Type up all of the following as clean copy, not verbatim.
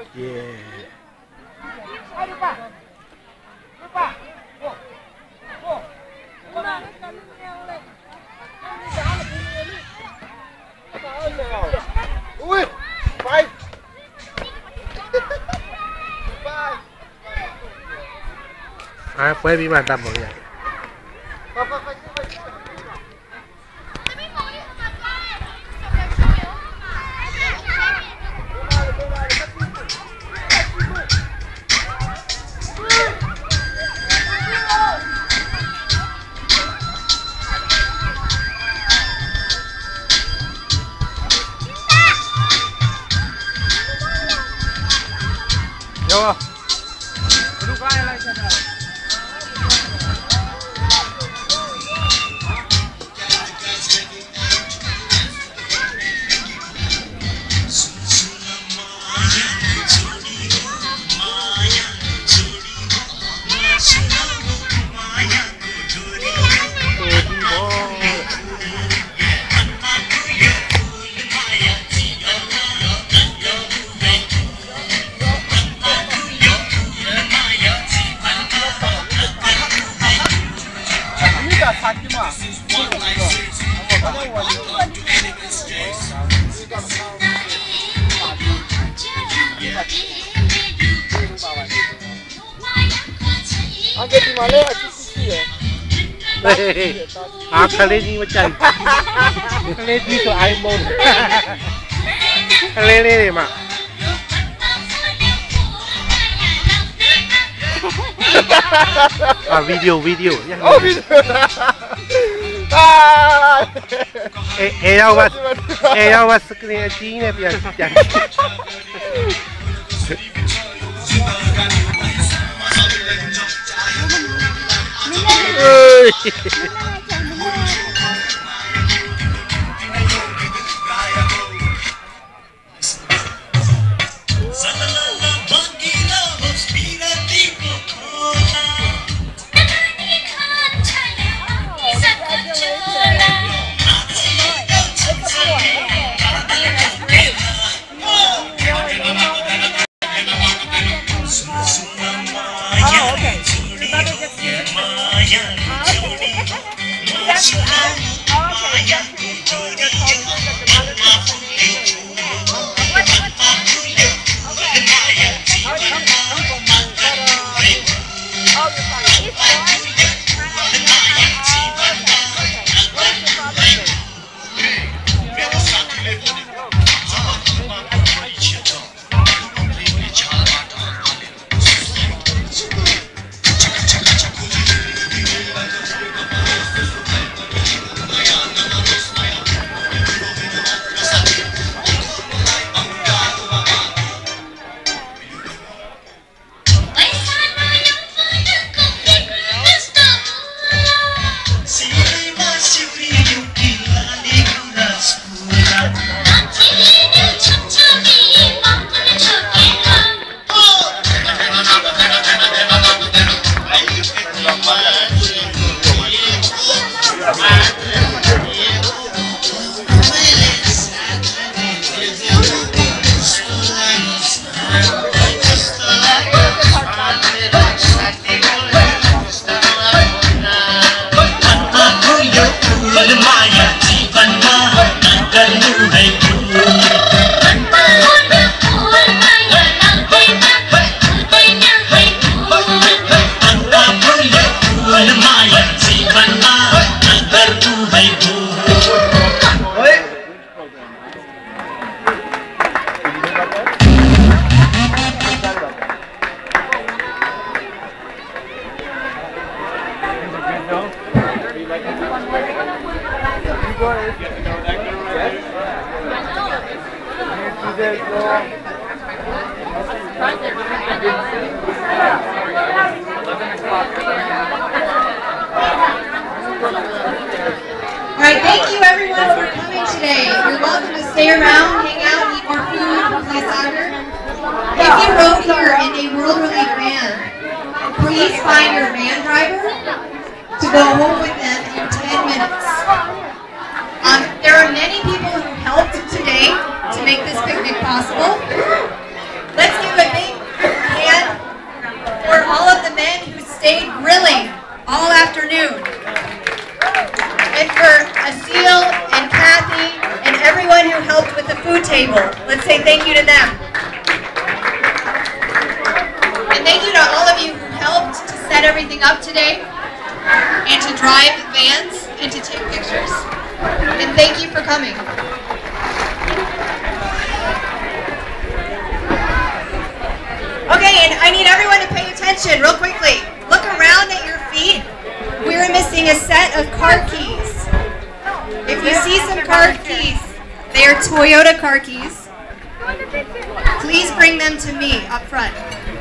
Yeah. Ui, bay. À, quay bị bàn tầm một vậy. Vô không? Đúc lại cho nào. Angkat di mana? Sisi ya. Kaledi macam. Kaledi tu iPhone. Kaledi ni mak. Video. Oh, video. Awas screen ni biar. Alright, thank you everyone for coming today. You're welcome to stay around, hang out, eat more food, play soccer. If you rode here in a World Relief van, please find your van driver to go home with them in 10 minutes. There are many people who helped today to make this picnic possible. Let's give a for all of the men who stayed grilling all afternoon. And for Asil and Kathy and everyone who helped with the food table. Let's say thank you to them. And thank you to all of you who helped to set everything up today and to drive vans and to take pictures. And thank you for coming. Okay, and I need everyone to pay attention real quickly. Look around at your feet. We're missing a set of car keys. If you see some car keys, they are Toyota car keys. Please bring them to me up front.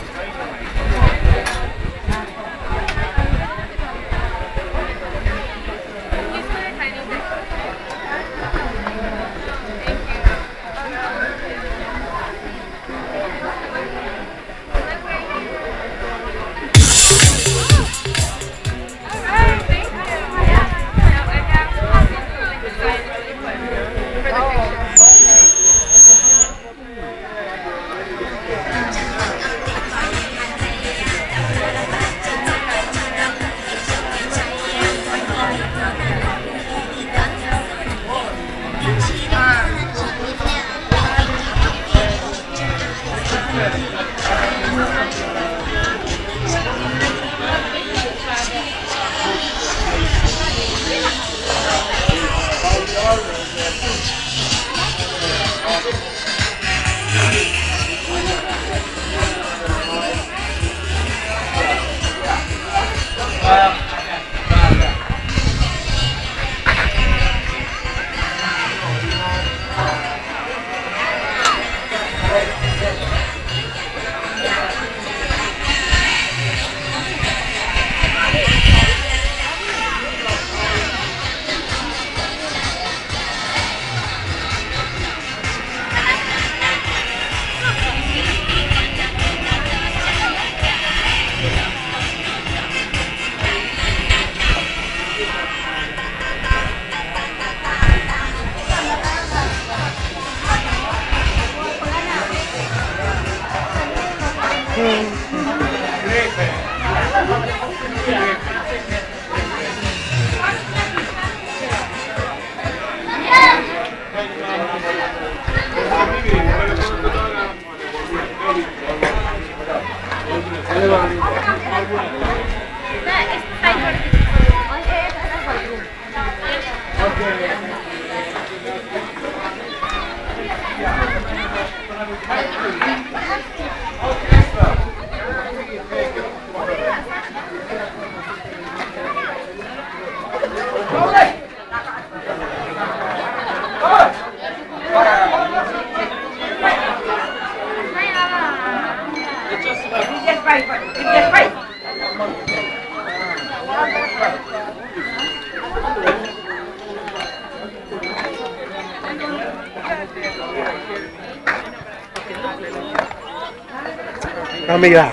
Camila.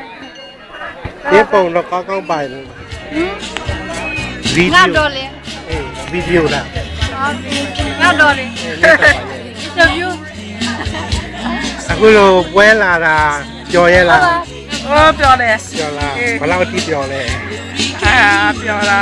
Tiempo nó có bài video. Video là. Interview. Aku lo quay là cho ye là. ပြောတယ်ပြောလားဘယ်လောက်အထိပြောလဲပြောတာ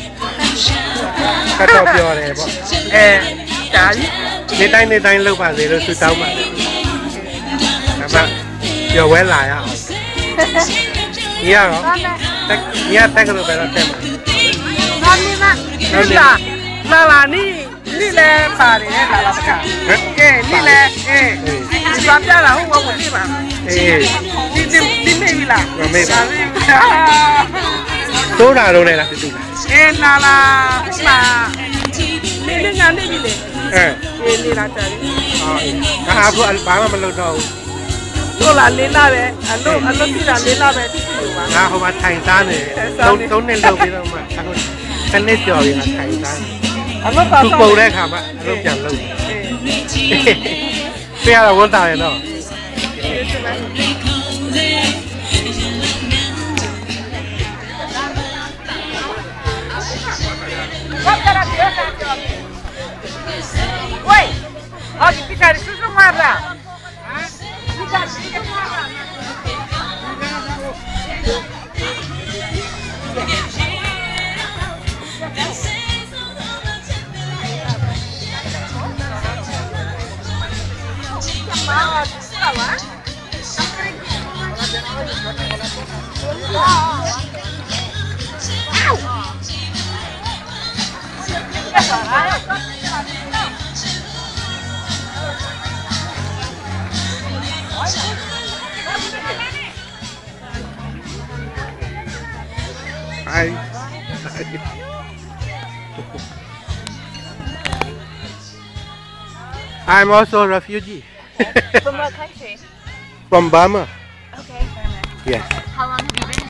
ကတော့ပြောတယ်ပေါ့ဒါကြီးနေတိုင်းလောက်ပါစေလို့ဆုတောင်းပါတယ်ဒါမှပြောဝဲလာရအောင်ညီရတော့ညီရတက်ကတော့ပဲတော့တက်မှာဘာမင်းမလာนี่လဲပါတယ်လာလာပကนี่လဲဒီဘာပြလာဟုတ်ဘာဝင်နေပါဒီမေးလားမမေးပါတိုးတာတော့လည်းလားတူလားလာမှာနေညာနေပြီလေနေလာတယ်ဟာအခုဘာမှမလုပ်တော့ဘူးတို့လာလေးလာပဲအလုပ်ပြတာလေးလာပဲတိတိပါငါဟိုမှာထိုင်စားနေသုံးနှစ်လုပ်ပြီးတော့မှအခုတစ်နှစ်ကျော်ပြီငါထိုင်စားသူပုံတဲ့အခါမှာအလုပ်ပြန်လုပ်ပြရတော့ဝန်တာရတော့喂，好，你比赛的是什么的？比赛是什么的？ I'm also a refugee. From what country? From Burma. Okay. Yes. How long